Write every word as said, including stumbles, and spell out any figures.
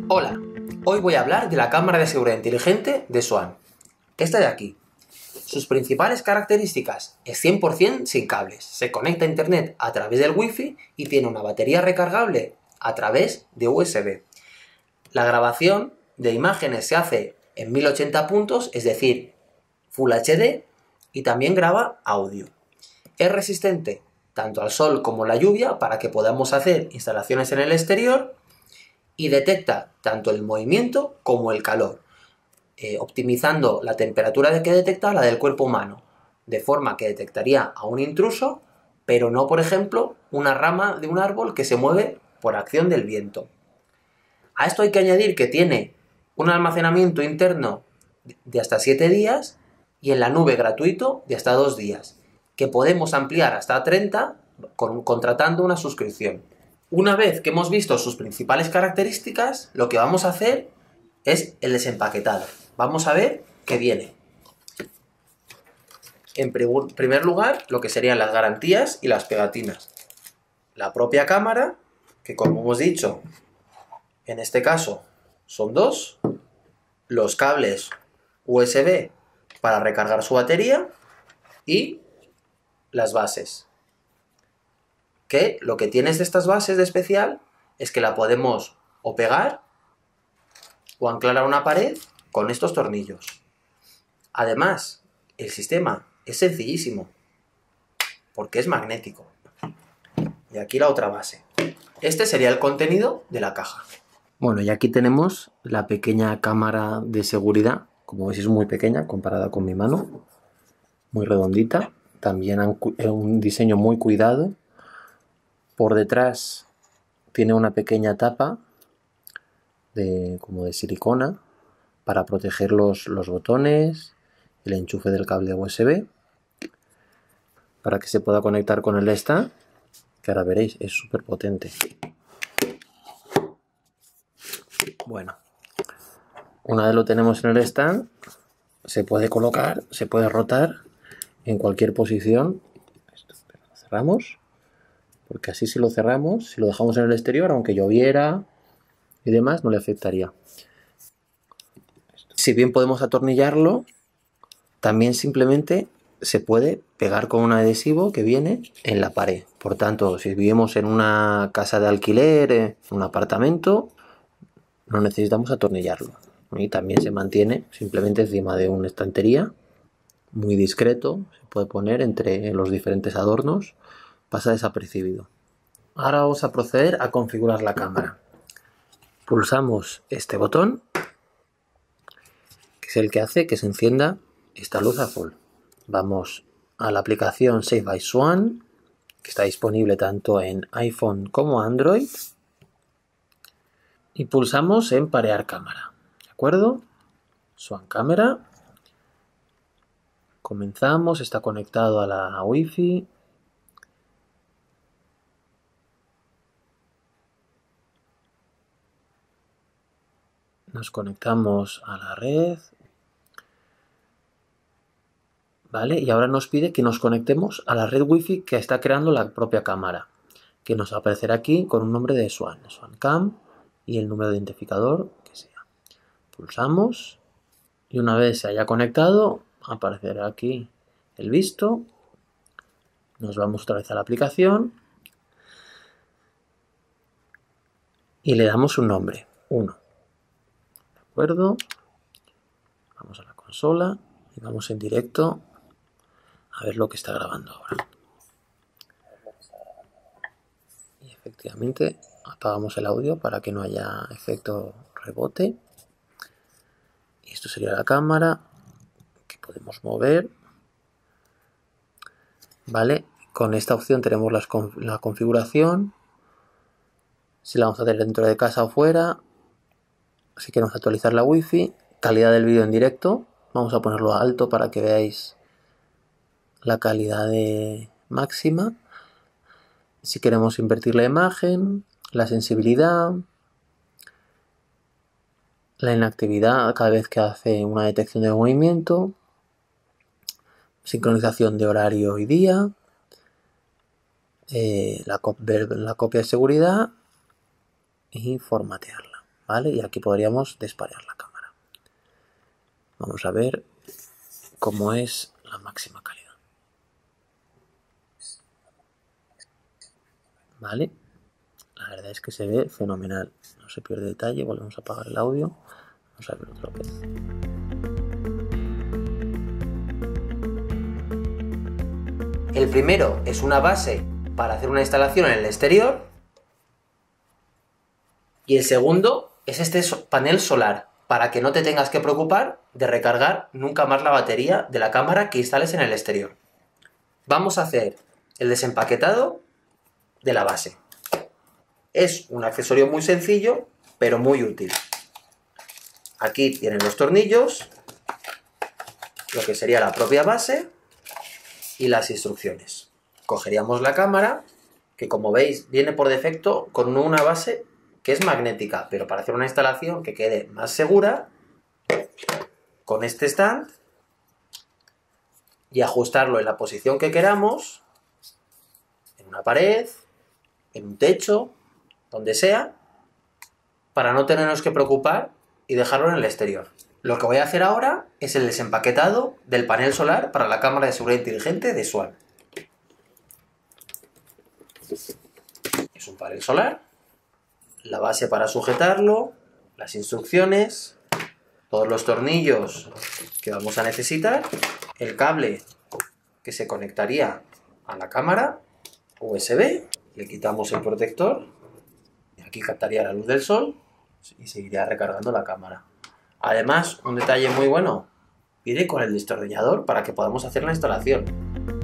Hola, hoy voy a hablar de la cámara de seguridad inteligente de Swan. Esta de aquí. Sus principales características: es cien por cien sin cables, se conecta a internet a través del wifi y tiene una batería recargable a través de U S B. La grabación de imágenes se hace en mil ochenta puntos, es decir, Full H D, y también graba audio. Es resistente tanto al sol como la lluvia para que podamos hacer instalaciones en el exterior y detecta tanto el movimiento como el calor, eh, optimizando la temperatura que detecta la del cuerpo humano, de forma que detectaría a un intruso, pero no, por ejemplo, una rama de un árbol que se mueve por acción del viento. A esto hay que añadir que tiene un almacenamiento interno de hasta siete días y en la nube gratuito de hasta dos días, que podemos ampliar hasta treinta con, contratando una suscripción. Una vez que hemos visto sus principales características, lo que vamos a hacer es el desempaquetado. Vamos a ver qué viene. En primer lugar, lo que serían las garantías y las pegatinas. La propia cámara, que como hemos dicho, en este caso son dos. Los cables U S B para recargar su batería y las bases. Que lo que tienes de estas bases de especial es que la podemos o pegar o anclar a una pared con estos tornillos. Además, el sistema es sencillísimo porque es magnético. Y aquí la otra base. Este sería el contenido de la caja. Bueno, y aquí tenemos la pequeña cámara de seguridad. Como veis, es muy pequeña comparada con mi mano. Muy redondita. También un diseño muy cuidado. Por detrás tiene una pequeña tapa de, como de silicona para proteger los, los botones, el enchufe del cable U S B, para que se pueda conectar con el stand, que ahora veréis, es súper potente. Bueno, una vez lo tenemos en el stand, se puede colocar, se puede rotar en cualquier posición. Esto, lo cerramos, porque así si lo cerramos, si lo dejamos en el exterior, aunque lloviera y demás, no le afectaría. Si bien podemos atornillarlo, también simplemente se puede pegar con un adhesivo que viene en la pared. Por tanto, si vivimos en una casa de alquiler, en un apartamento, no necesitamos atornillarlo. Y también se mantiene simplemente encima de una estantería, muy discreto, se puede poner entre los diferentes adornos, pasa desapercibido. Ahora vamos a proceder a configurar la cámara. Pulsamos este botón, que es el que hace que se encienda esta luz azul. Vamos a la aplicación Safe by Swan, que está disponible tanto en iPhone como Android, y pulsamos en parear cámara. ¿De acuerdo? Swan Cámara. Comenzamos, está conectado a la Wi-Fi. Nos conectamos a la red. ¿Vale? Y ahora nos pide que nos conectemos a la red Wi-Fi que está creando la propia cámara, que nos aparecerá aquí con un nombre de Swan, SwanCam, y el número de identificador que sea. Pulsamos y una vez se haya conectado, aparecerá aquí el visto. Nos vamos otra vez a la aplicación y le damos un nombre, uno. ¿De acuerdo? Vamos a la consola y vamos en directo a ver lo que está grabando ahora. Y efectivamente apagamos el audio para que no haya efecto rebote. Y esto sería la cámara que podemos mover. Vale, con esta opción tenemos las, la configuración. Si la vamos a hacer dentro de casa o fuera. Si queremos actualizar la wifi. Calidad del vídeo en directo. Vamos a ponerlo a alto para que veáis la calidad de máxima. Si queremos invertir la imagen, la sensibilidad, la inactividad cada vez que hace una detección de movimiento, sincronización de horario y día, eh, la, cop la copia de seguridad y formatearla. ¿vale? Y aquí podríamos desparear la cámara. Vamos a ver cómo es la máxima calidad. ¿Vale? La verdad es que se ve fenomenal. No se pierde detalle. Volvemos a apagar el audio. Vamos a ver otra vez. El primero es una base para hacer una instalación en el exterior. Y el segundo es este panel solar, para que no te tengas que preocupar de recargar nunca más la batería de la cámara que instales en el exterior. Vamos a hacer el desempaquetado de la base. Es un accesorio muy sencillo, pero muy útil. Aquí tienen los tornillos, lo que sería la propia base y las instrucciones. Cogeríamos la cámara, que como veis viene por defecto con una base que es magnética, pero para hacer una instalación que quede más segura, con este stand y ajustarlo en la posición que queramos, en una pared, en un techo, donde sea, para no tenernos que preocupar y dejarlo en el exterior. Lo que voy a hacer ahora es el desempaquetado del panel solar para la cámara de seguridad inteligente de Swan. Es un panel solar, la base para sujetarlo, las instrucciones, todos los tornillos que vamos a necesitar, el cable que se conectaría a la cámara U S B, le quitamos el protector, y aquí captaría la luz del sol y seguiría recargando la cámara. Además, un detalle muy bueno, viene con el destornillador para que podamos hacer la instalación.